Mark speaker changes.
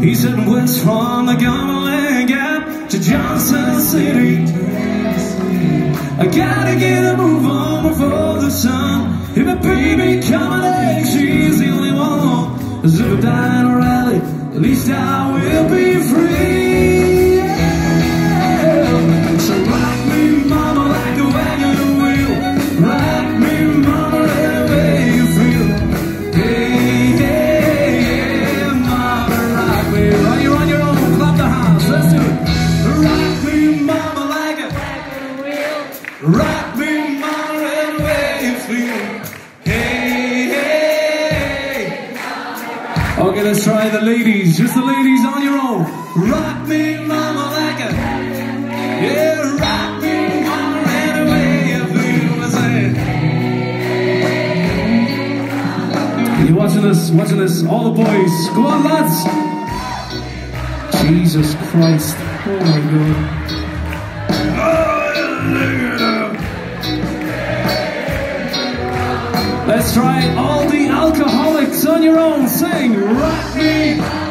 Speaker 1: He said, what's wrong? I got my leg up to Johnson City. I gotta get a move on before the sun. If a baby coming age, she's the only one. As if I die in a rally, at least I will be free. Yeah. So rock me, mama, like a wagon wheel. Rock me, mama, any way you feel. Hey, hey, yeah, mama, rock me. You're on your own, clap the hands, let's do it. Rock me, mama, like a wagon wheel. Rock me, mama, any way you feel. Hey, hey. Okay, let's try the ladies, just the ladies on your own. Rock me, mama, like a, yeah, rock me, mama, any way you feel. Let's say it. You watching this, all the boys. Go on, lads. Jesus Christ. Oh my God. Let's try all the alcoholics on your own. Sing, rock me.